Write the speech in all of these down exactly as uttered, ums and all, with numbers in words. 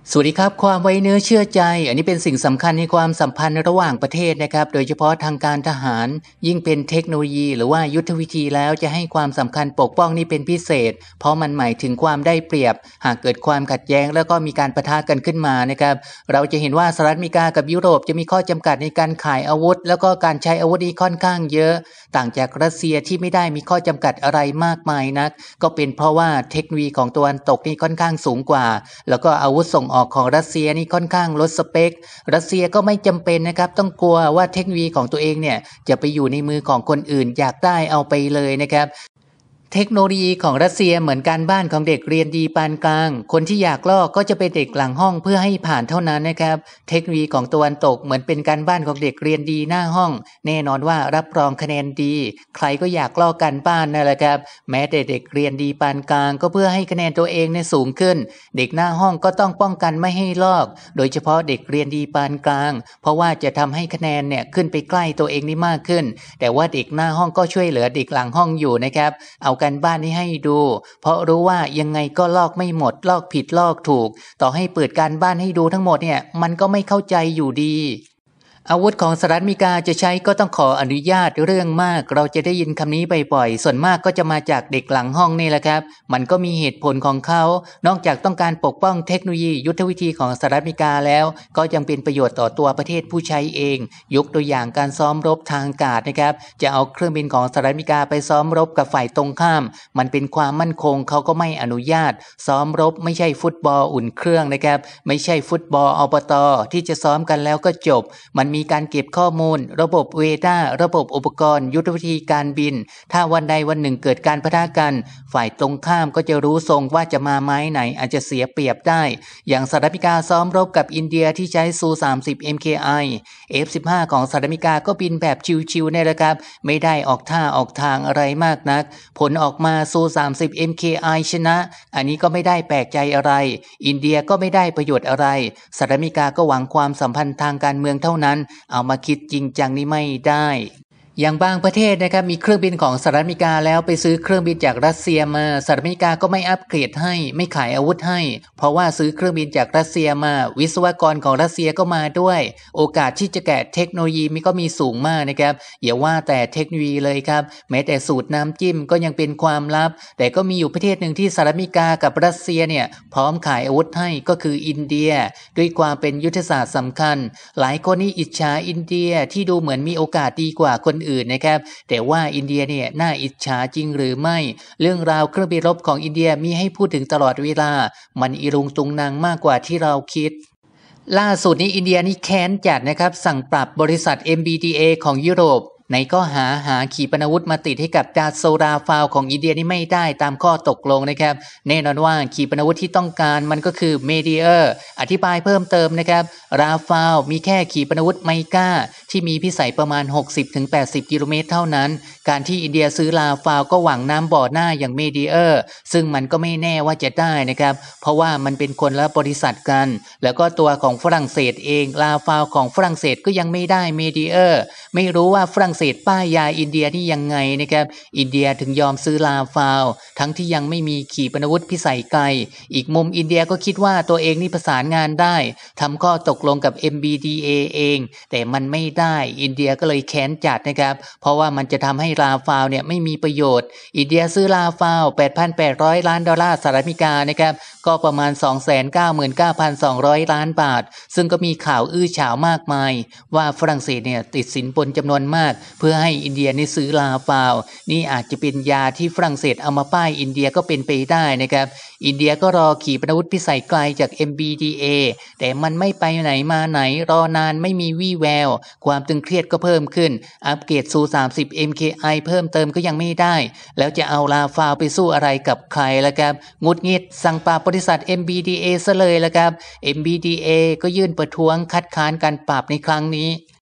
สวัสดีครับความไว้เนื้อเชื่อใจอันนี้เป็นสิ่งสำคัญในความสัมพันธ์ระหว่างประเทศนะครับโดยเฉพาะทางการทหารยิ่งเป็นเทคโนโลยีหรือว่ายุทธวิธีแล้วจะให้ความสำคัญปกป้องนี่เป็นพิเศษเพราะมันหมายถึงความได้เปรียบหากเกิดความขัดแย้งแล้วก็มีการปะทะกันขึ้นมานะครับเราจะเห็นว่าสหรัฐอเมริกากับยุโรปจะมีข้อจำกัดในการขายอาวุธแล้วก็การใช้อาวุธนี้ค่อนข้างเยอะต่างจากรัสเซียที่ไม่ได้มีข้อจำกัดอะไรมากมายนักก็เป็นเพราะว่าเทคโนโลยีของตะวันตกนี่ค่อนข้างสูงกว่าแล้วก็อาวุธส่งออกของรัสเซียนี่ค่อนข้างลดสเปครัสเซียก็ไม่จำเป็นนะครับต้องกลัวว่าเทคโนโลยีของตัวเองเนี่ยจะไปอยู่ในมือของคนอื่นอยากได้เอาไปเลยนะครับเทคโนโลยีของรัสเซียเหมือนการบ้านของเด็กเรียนดีปานกลางคนที่อยากลอกก็จะเป็นเด็กหลังห้องเพื่อให้ผ่านเท่านั้นนะครับเทคโนโลยีของตะวันตกเหมือนเป็นการบ้านของเด็กเรียนดีหน้าห้องแน่นอนว่ารับรองคะแนนดีใครก็อยากลอกการบ้านนั่นแหละครับแม้แต่เด็กเรียนดีปานกลางก็เพื่อให้คะแนนตัวเองเนี่ยสูงขึ้นเด็กหน้าห้องก็ต้องป้องกันไม่ให้ลอกโดยเฉพาะเด็กเรียนดีปานกลางเพราะว่าจะทำให้คะแนนเนี่ยขึ้นไปใกล้ตัวเองนี่มากขึ้นแต่ว่าเด็กหน้าห้องก็ช่วยเหลือเด็กหลังห้องอยู่นะครับเอาการบ้านนี้ให้ดูเพราะรู้ว่ายังไงก็ลอกไม่หมดลอกผิดลอกถูกต่อให้เปิดการบ้านให้ดูทั้งหมดเนี่ยมันก็ไม่เข้าใจอยู่ดีอาวุธของสหรัฐอเมริกาจะใช้ก็ต้องขออนุญาตเรื่องมากเราจะได้ยินคำนี้บ่อยๆส่วนมากก็จะมาจากเด็กหลังห้องนี่แหละครับมันก็มีเหตุผลของเขานอกจากต้องการปกป้องเทคโนโลยียุทธวิธีของสหรัฐอเมริกาแล้วก็ยังเป็นประโยชน์ต่อตัวประเทศผู้ใช้เองยกตัวอย่างการซ้อมรบทางอากาศนะครับจะเอาเครื่องบินของสหรัฐอเมริกาไปซ้อมรบกับฝ่ายตรงข้ามมันเป็นความมั่นคงเขาก็ไม่อนุญาตซ้อมรบไม่ใช่ฟุตบอลอุ่นเครื่องนะครับไม่ใช่ฟุตบอลอบต.ที่จะซ้อมกันแล้วก็จบมันมีการเก็บข้อมูลระบบเวด้าระบบอุปกรณ์ยุทธวิธีการบินถ้าวันใดวันหนึ่งเกิดการปะทะกันฝ่ายตรงข้ามก็จะรู้ทรงว่าจะมาไม้ไหนอาจจะเสียเปรียบได้อย่างสหรัฐอเมริกาซ้อมรบกับอินเดียที่ใช้ซู สามสิบ เอ็ม เค ไอ เอฟ สิบห้า ของสหรัฐอเมริกาก็บินแบบชิวๆเนี่ยแหละครับไม่ได้ออกท่าออกทางอะไรมากนักผลออกมาซู สามสิบ เอ็ม เค ไอ ชนะอันนี้ก็ไม่ได้แปลกใจอะไรอินเดียก็ไม่ได้ประโยชน์อะไรสหรัฐอเมริกาก็หวังความสัมพันธ์ทางการเมืองเท่านั้นเอามาคิดจริงจังนี่ไม่ได้อย่างบางประเทศนะครับมีเครื่องบินของสหรัฐอเมริกาแล้วไปซื้อเครื่องบินจากรัสเซียมาสหรัฐอเมริกาก็ไม่อัปเกรดให้ไม่ขายอาวุธให้เพราะว่าซื้อเครื่องบินจากรัสเซียมาวิศวกรของรัสเซียก็มาด้วยโอกาสที่จะแกะเทคโนโลยีมันก็มีสูงมากนะครับอย่าว่าแต่เทคโนโลยีเลยครับแม้แต่สูตรน้ำจิ้มก็ยังเป็นความลับแต่ก็มีอยู่ประเทศหนึ่งที่สหรัฐอเมริกากับรัสเซียเนี่ยพร้อมขายอาวุธให้ก็คืออินเดียด้วยความเป็นยุทธศาสตร์สำคัญหลายคนนี่อิจฉาอินเดียที่ดูเหมือนมีโอกาสดีกว่าคนอื่นนะครับแต่ว่าอินเดียเนี่ยน่าอิจฉาจริงหรือไม่เรื่องราวเครื่องบินรบของอินเดียมีให้พูดถึงตลอดเวลามันอีรุงตุงนางมากกว่าที่เราคิดล่าสุดนี้อินเดียนี่แค้นจัดนะครับสั่งปรับบริษัท เอ็ม บี ดี เอ ของยุโรปในข้อหาหาขีปนาวุธมาติดให้กับดาโซราฟาวของอินเดียนี่ไม่ได้ตามข้อตกลงนะครับแน่นอนว่าขีปนาวุธที่ต้องการมันก็คือเมดิเออร์อธิบายเพิ่มเติมนะครับราฟาวมีแค่ขีปนาวุธไมก้าที่มีพิสัยประมาณ หกสิบถึงแปดสิบ กิโลเมตรเท่านั้นการที่อินเดียซื้อราฟาวก็หวังน้ำบ่อหน้าอย่างเมดิเออร์ซึ่งมันก็ไม่แน่ว่าจะได้นะครับเพราะว่ามันเป็นคนละบริษัทกันแล้วก็ตัวของฝรั่งเศสเองราฟาวของฝรั่งเศสก็ยังไม่ได้เมดิเออร์ไม่รู้ว่าฝรั่งเศสป้ายยาอินเดียนี่ยังไงนะครับอินเดียถึงยอมซื้อลาฟาวทั้งที่ยังไม่มีขีปนาวุธพิสัยไกลอีกมุมอินเดียก็คิดว่าตัวเองนี่ประสานงานได้ทำข้อตกลงกับ เอ็ม บี ดี เอ เองแต่มันไม่ได้อินเดียก็เลยแค้นจัดนะครับเพราะว่ามันจะทำให้ลาฟาวเนี่ยไม่มีประโยชน์อินเดียซื้อลาฟาว แปดพันแปดร้อย ล้านดอลลาร์สหรัฐอเมริกานะครับก็ประมาณ สองแสนเก้าหมื่นเก้าพันสองร้อย ล้านบาทซึ่งก็มีข่าวอื้อฉาวมากมายว่าฝรั่งเศสเนี่ยติดสินบนจำนวนมากเพื่อให้อินเดียนี่ซื้อลาฟาวนี่อาจจะเป็นยาที่ฝรั่งเศสเอามาป้ายอินเดียก็เป็นไปได้นะครับอินเดียก็รอขีปนาวุธพิสัยไกลจาก เอ็ม บี ดี เอ แต่มันไม่ไปไหนมาไหนรอนานไม่มีวี่แววความตึงเครียดก็เพิ่มขึ้นอัปเกรดซู สามสิบ เอ็ม เค ไอ เพิ่มเติมก็ยังไม่ได้แล้วจะเอาลาฟาวไปสู้อะไรกับใครล่ะครับงุดงิดสั่งปราบบริษัท เอ็ม บี ดี เอ ซะเลยล่ะครับ เอ็ม บี ดี เอ ก็ยื่นประท้วงคัดค้านการปราบในครั้งนี้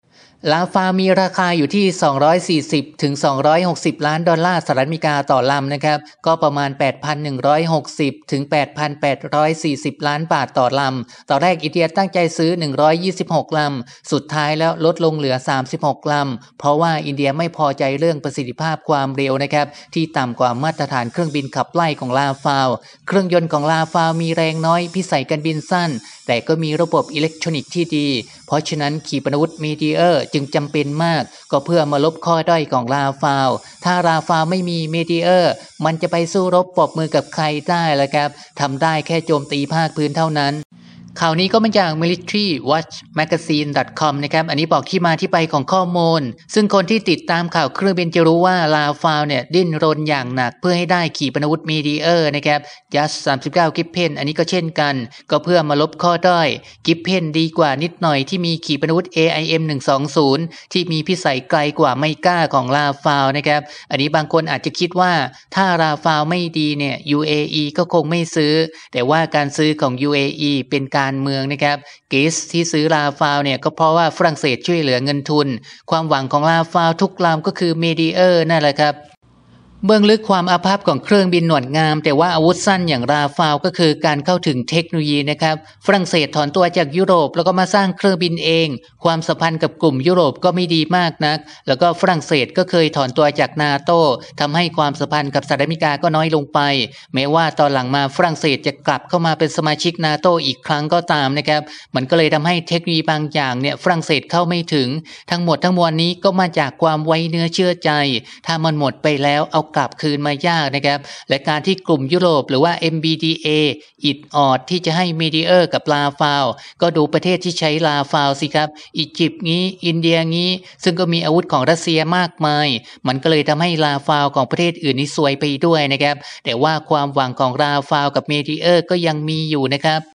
ลาฟามีราคาอยู่ที่สองร้อยสี่สิบถึงสองร้อยหกสิบล้านดอลลาร์สหรัฐอเมริกาต่อลำนะครับก็ประมาณ แปดพันหนึ่งร้อยหกสิบถึงแปดพันแปดร้อยสี่สิบล้านบาทต่อลำตอนแรกอินเดียตั้งใจซื้อหนึ่งร้อยยี่สิบหกลำสุดท้ายแล้วลดลงเหลือสามสิบหกลำเพราะว่าอินเดียไม่พอใจเรื่องประสิทธิภาพความเร็วนะครับที่ต่ำกว่ามาตรฐานเครื่องบินขับไล่ของลาฟาลเครื่องยนต์ของลาฟาลมีแรงน้อยพิสัยการบินสั้นแต่ก็มีระบบอิเล็กทรอนิกส์ที่ดีเพราะฉะนั้นขีปนาวุธมีดีเออร์จึงจำเป็นมากก็เพื่อมาลบข้อด้อยของลาฟาลถ้าลาฟาลไม่มีมีดีเออร์มันจะไปสู้รบปรบมือกับใครได้ล่ะครับทำได้แค่โจมตีภาคพื้นเท่านั้นข่าวนี้ก็มาจาก มิลิทรีวอทช์แมกกาซีน ดอท คอม นะครับอันนี้บอกที่มาที่ไปของข้อมูลซึ่งคนที่ติดตามข่าวเครื่องบินจะรู้ว่าลาฟาลเนี่ยดิ้นรนอย่างหนักเพื่อให้ได้ขีปนาวุธมีดีเออร์นะครับยัสสามสิบเก้ากิฟเพนอันนี้ก็เช่นกันก็เพื่อมาลบข้อด้อยกิฟเพนดีกว่านิดหน่อยที่มีขีปนาวุธ เอ ไอ เอ็ม หนึ่งสองศูนย์ ที่มีพิสัยไกลกว่าไมก้าของลาฟาลนะครับอันนี้บางคนอาจจะคิดว่าถ้าลาฟาลไม่ดีเนี่ย ยู เอ อี ก็คงไม่ซื้อแต่ว่าการซื้อของ ยู เอ อี เป็นการเมืองนะครับกรีซที่ซื้อลาฟาลเนี่ยก็เพราะว่าฝรั่งเศสช่วยเหลือเงินทุนความหวังของลาฟาลทุกลำก็คือเมดิเออร์นั่นแหละครับเบื้องลึกความอาภัพของเครื่องบินหนวดงามแต่ว่าอาวุธสั้นอย่างราฟาลก็คือการเข้าถึงเทคโนโลยีนะครับฝรั่งเศสถอนตัวจากยุโรปแล้วก็มาสร้างเครื่องบินเองความสัมพันธ์กับกลุ่มยุโรปก็ไม่ดีมากนักแล้วก็ฝรั่งเศสก็เคยถอนตัวจากนาโต้ทำให้ความสัมพันธ์กับสหรัฐอเมริกาก็น้อยลงไปแม้ว่าตอนหลังมาฝรั่งเศสจะกลับเข้ามาเป็นสมาชิกนาโต้อีกครั้งก็ตามนะครับมันก็เลยทำให้เทคโนโลยีบางอย่างเนี่ยฝรั่งเศสเข้าไม่ถึงทั้งหมดทั้งมวลนี้ก็มาจากความไว้เนื้อเชื่อใจถ้ามันหมดไปแล้วเอากลับคืนมายากนะครับและการที่กลุ่มยุโรปหรือว่า เอ็ม บี ดี เอ อิดออดที่จะให้มีดีเออร์กับลาฟาลก็ดูประเทศที่ใช้ลาฟาลสิครับอียิปต์งี้อินเดียงี้ซึ่งก็มีอาวุธของรัสเซียมากมายมันก็เลยทำให้ลาฟาลของประเทศอื่นนี่ซวยไปด้วยนะครับแต่ว่าความหวังของลาฟาลกับมีดีเออร์ก็ยังมีอยู่นะครับ